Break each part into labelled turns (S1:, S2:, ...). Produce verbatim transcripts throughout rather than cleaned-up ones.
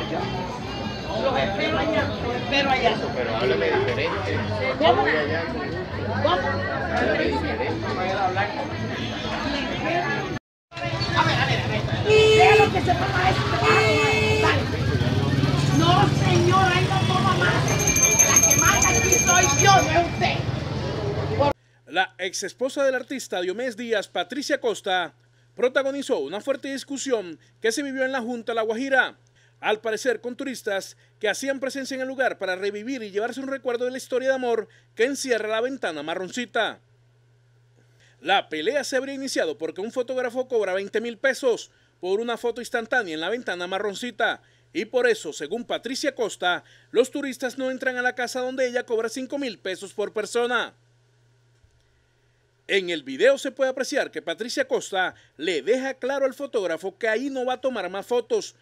S1: Los espero allá, los espero allá.
S2: Pero háblame diferente.
S1: ¿Cómo?
S2: Voy allá.
S1: ¿Cómo?
S2: Háblame diferente.
S1: A ver, a ver, a ver. Déjalo que se ponga eso. Dale. No, señor, ahí no toma más. La que manda aquí soy yo, no es usted.
S3: La ex esposa del artista Diomedes Díaz, Patricia Costa, protagonizó una fuerte discusión que se vivió en la Junta La Guajira, al parecer con turistas que hacían presencia en el lugar para revivir y llevarse un recuerdo de la historia de amor que encierra la ventana marroncita. La pelea se habría iniciado porque un fotógrafo cobra veinte mil pesos por una foto instantánea en la ventana marroncita y por eso, según Patricia Costa, los turistas no entran a la casa donde ella cobra cinco mil pesos por persona. En el video se puede apreciar que Patricia Costa le deja claro al fotógrafo que ahí no va a tomar más fotos.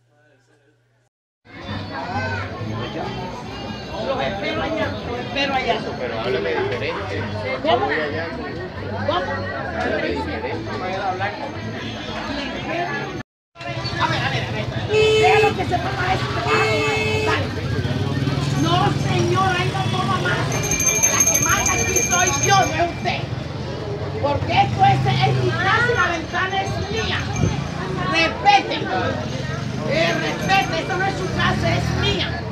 S1: Los espero allá, los espero allá.
S2: Pero háblame diferente.
S1: ¿Cómo?
S2: Voy allá.
S1: ¿Cómo?
S2: Háblame diferente.
S1: A ver, a ver, a ver. Déjalo que se ponga eso. Dale. No, señor, ahí no toma más. La que manda aquí soy yo, no es usted. Porque esto es, es mi casa y la ventana es mía. Respete. Eh, respete, esto no es su casa, es mía.